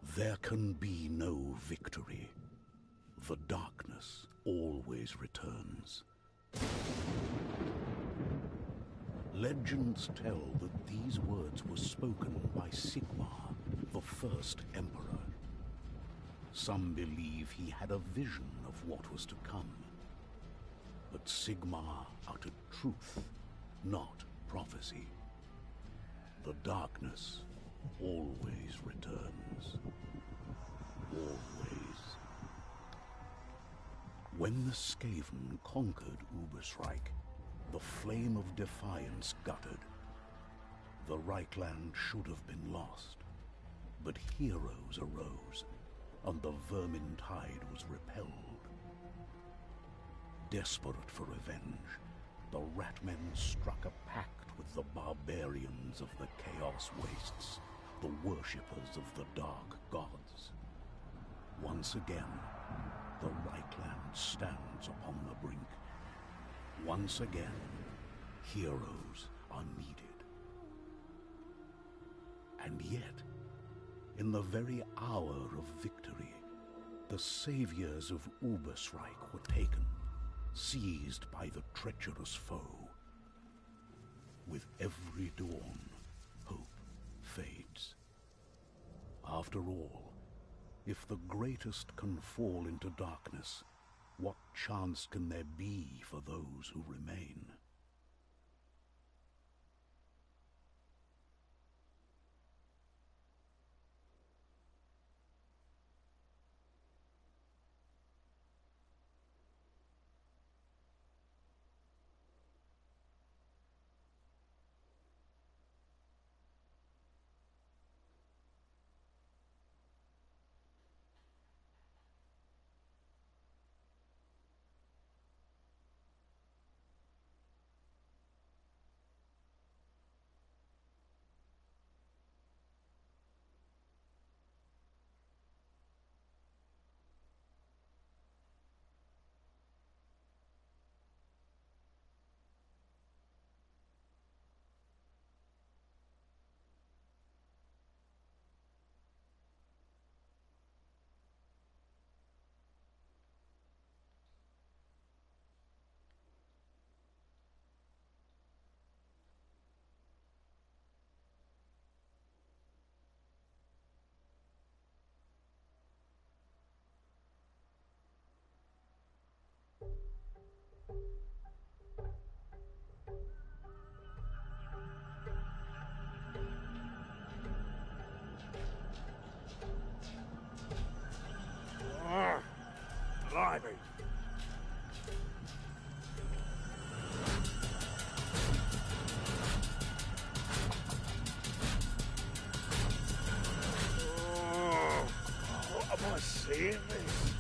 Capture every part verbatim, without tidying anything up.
There can be no victory. The darkness always returns. Legends tell that these words were spoken by Sigmar, the first emperor. Some believe he had a vision of what was to come. But Sigmar uttered truth, not prophecy. The darkness always returns. Always. When the Skaven conquered Ubersreik, the flame of defiance guttered. The Reichland should have been lost, but heroes arose, and the Vermintide was repelled. Desperate for revenge, the Ratmen struck a pact with the barbarians of the Chaos Wastes, the worshippers of the Dark Gods. Once again, the Reichland stands upon the brink. Once again, heroes are needed. And yet, in the very hour of victory, the saviors of Ubersreik were taken, seized by the treacherous foe. With every dawn, hope fades. After all, if the greatest can fall into darkness, what chance can there be for those who remain? Blimey. Oh, what am I seeing this?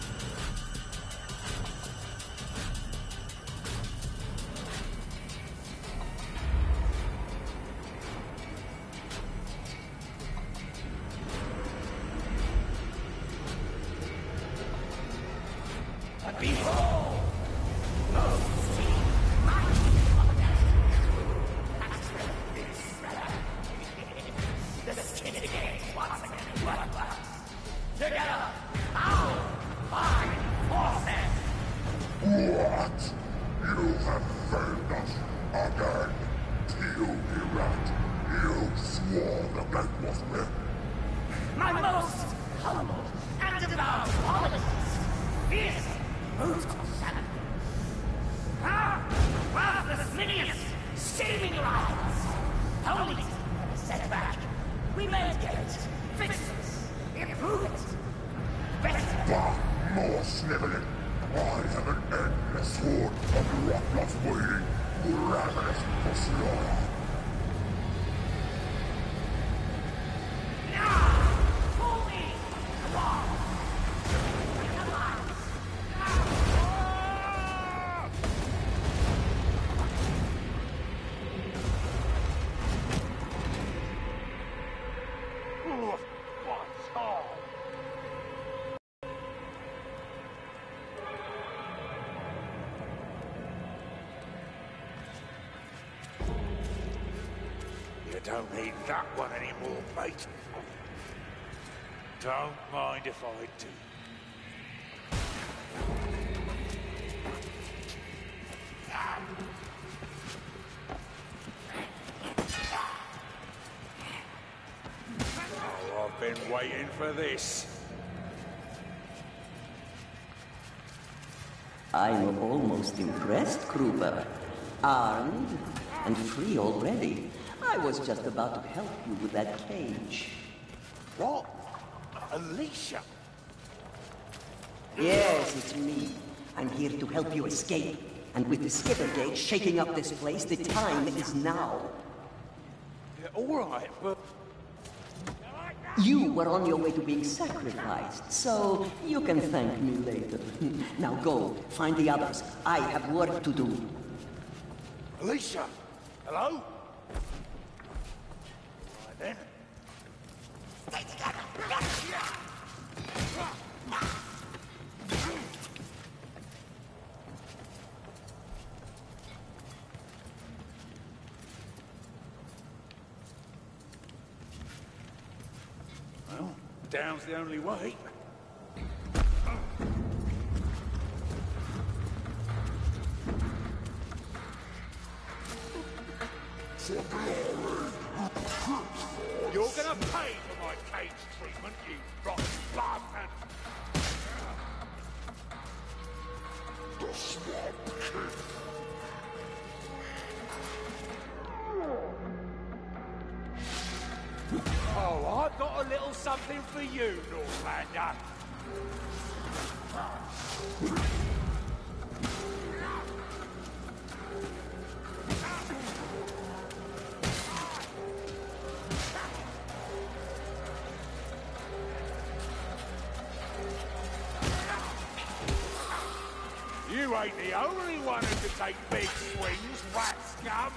Behold! The skin again, once again, bloodlust. Together, our fine forces! What? You have failed us again. Tilgirat. You swore the gate was red. My most humble and devout apologies. Fierce, brutal savage. Ah, worthless minions, shaming rivals. Only set back. We mitigate, fix it, improve it. Better. Bah, more sniveling. I have an endless horde of rotless waiting, ravenous for slaughter. You don't need that one anymore, mate. Don't mind if I do. Oh, I've been waiting for this. I'm almost impressed, Kruber. Armed and free already. I was just about to help you with that cage. What? Alicia? Yes, it's me. I'm here to help you escape. And with the skipper gate shaking up this place, the time is now. Yeah, all right, but... You were on your way to being sacrificed, so you can thank me later. Now go, find the others. I have work to do. Alicia! Hello? Right then. Well, down's the only way. You're gonna pay for my cage treatment, you rotten bastard! The Swamp King. Oh, I've got a little something for you, Northlander. You ain't the only one who can take big swings, rat scum!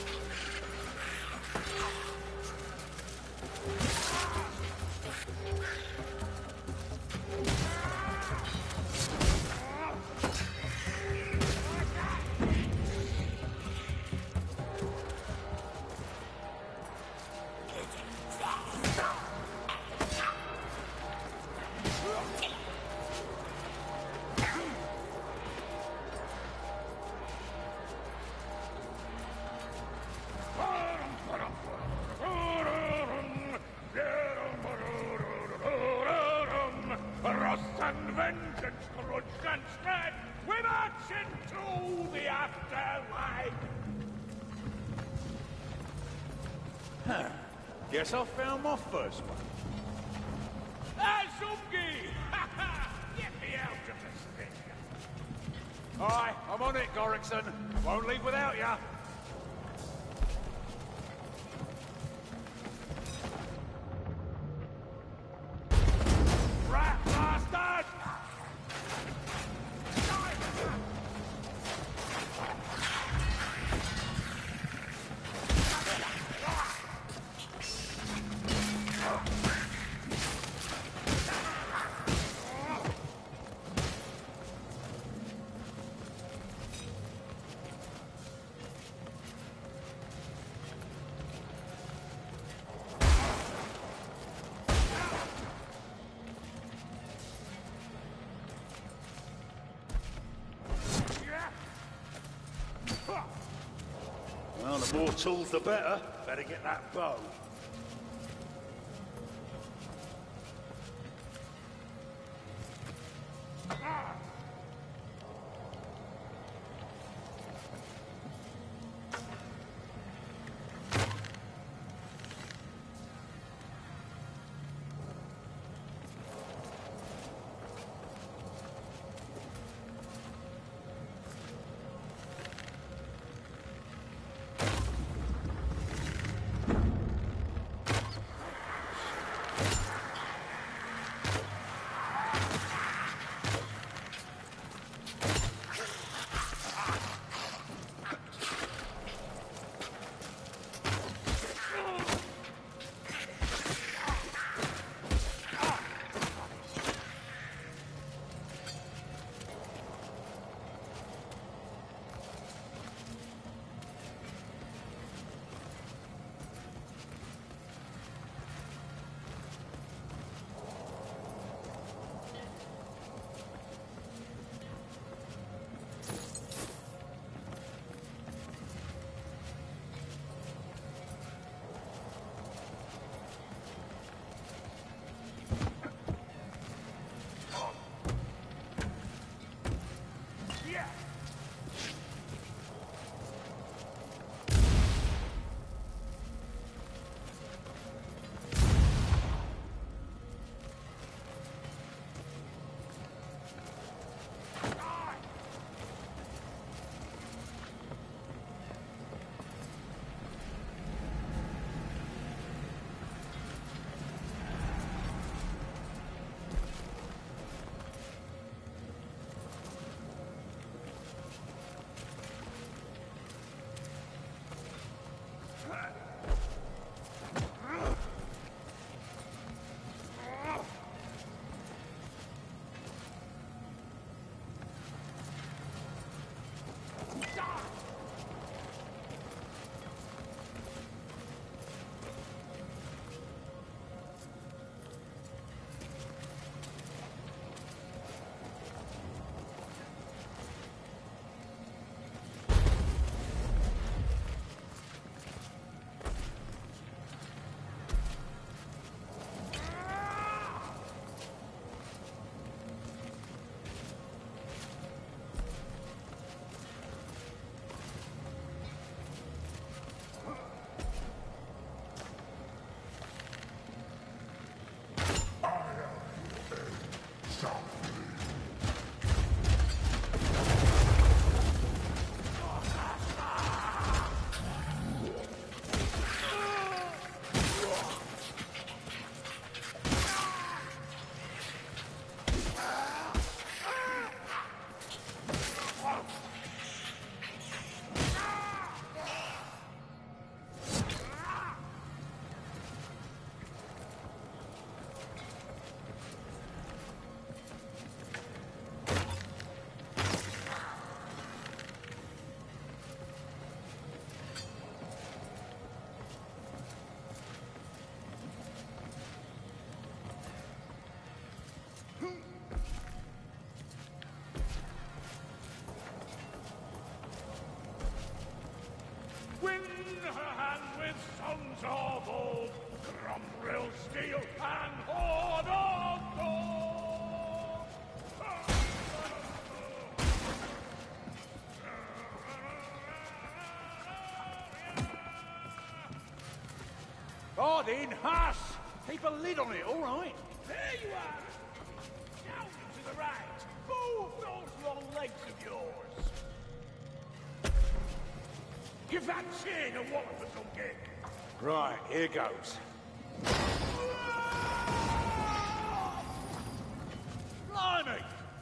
Rust and vengeance, grudge and dread, we march into the afterlife! Huh. Guess I found my first one. Azumgi! Ha ha! Get me out of this thing! Aye, I'm on it, Gorrickson. Won't leave without ya. Rat bastard! Well, the more tools, the better. Better get that bow. Sawbold, Grumbrill, Steel, and Horn of Dawn! Odin, hush! Keep a lid on it, all right? There you are! Down to the right! Move those long legs of yours! Give that chain a wallop or something! Right, here goes. Blimey!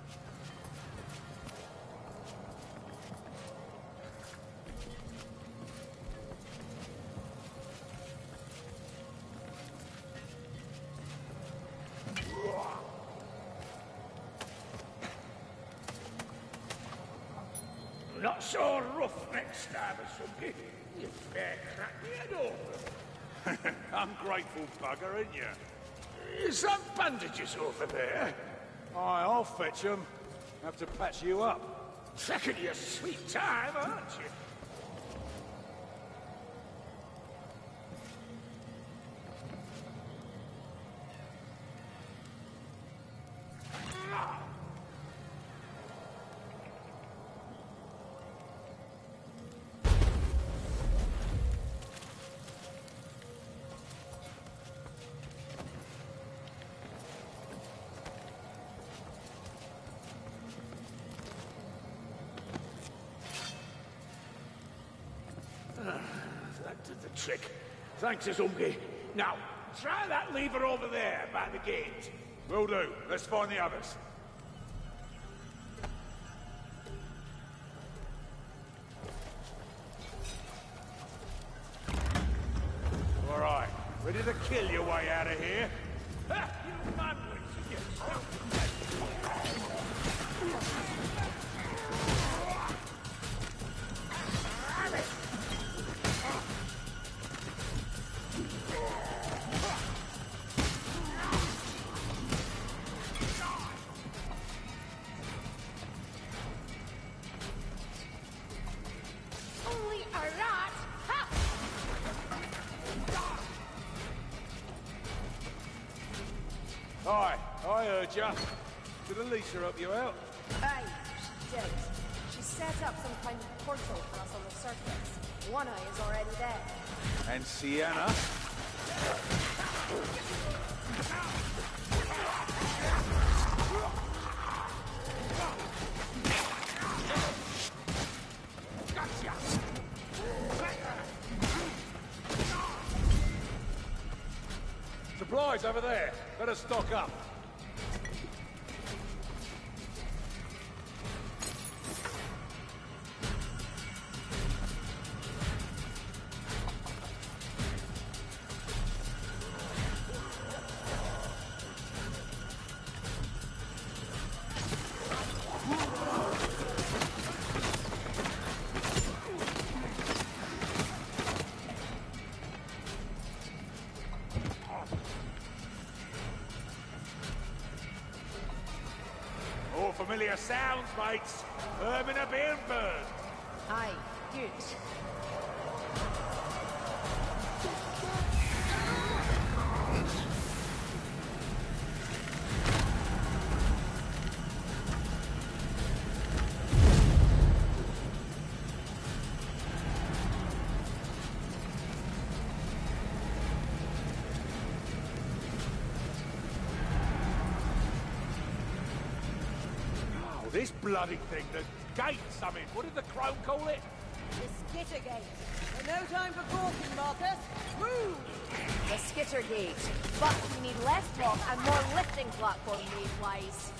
Not so roughneck stab or something. You fair crack me head open. Ungrateful bugger, ain't you? Is some bandages over there? Aye, I'll fetch them. Have to patch you up. Taking your sweet time, aren't you? That did the trick. Thanks, Azumgi. Now, try that lever over there by the gate. Will do. Let's find the others. All right. Ready to kill your way out of here? Ha! You madlings! You Only a rat! Ha! Aye, I heard ya. Did Alicia help you out? Aye, she did. She set up some kind of portal for us on the surface. One eye is already there. And Sienna? Supplies over there. Better stock up. All familiar sounds, mates. Urban are being burned. Aye, good. This bloody thing, the gate summit, what did the crone call it? The Skitter Gate. And no time for talking, Marcus. Move! The Skitter Gate. But we need less talk and more lifting platform made wise.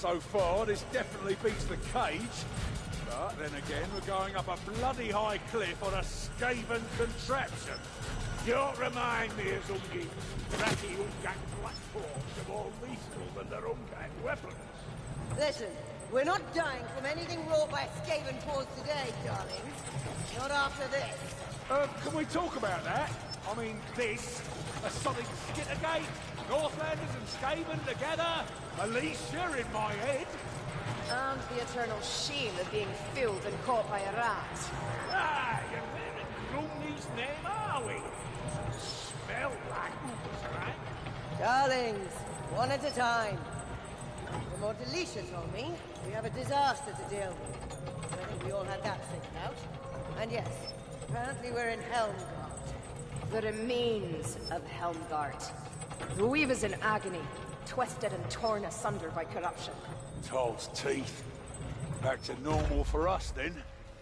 so far, this definitely beats the cage. But then again, we're going up a bloody high cliff on a Skaven contraption. Don't remind me of Ungi. Ratty Ungak platforms are more lethal than their Ungak weapons. Listen, we're not dying from anything wrought by Skaven paws today, darlings. Not after this. Uh, can we talk about that? I mean, this, a solid Skittergate, Northlanders and Skaven together, Alicia in my head. And the eternal shame of being filled and caught by a rat. Ah, you're wearing Grumney's name, are we? Smell like Ubers, right? Darlings, one at a time. From what Alicia told me, we have a disaster to deal with. I think we all had that figured out. And yes, apparently we're in Helmgard. The remains of Helmgard. The Weaver's in agony, twisted and torn asunder by corruption. Toll's teeth. Back to normal for us, then.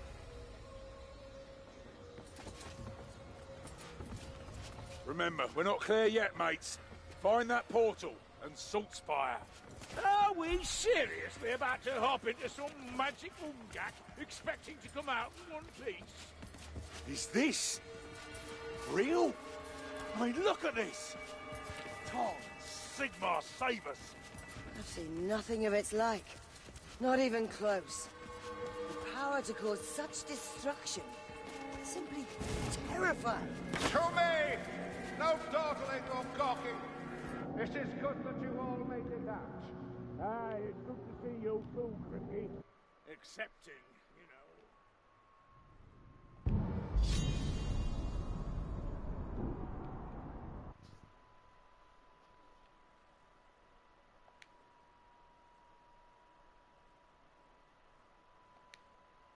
Remember, we're not clear yet, mates. Find that portal and Saltspire. Are we seriously about to hop into some magic Ungak, expecting to come out in one piece? Is this real? I mean, look at this. Tom, Sigmar, save us. I've seen nothing of its like. Not even close. The power to cause such destruction. Simply terrifying. To me! No dawdling or gawking. It is good that you all made it out. Aye, it's good to see you too, Cricky. Excepting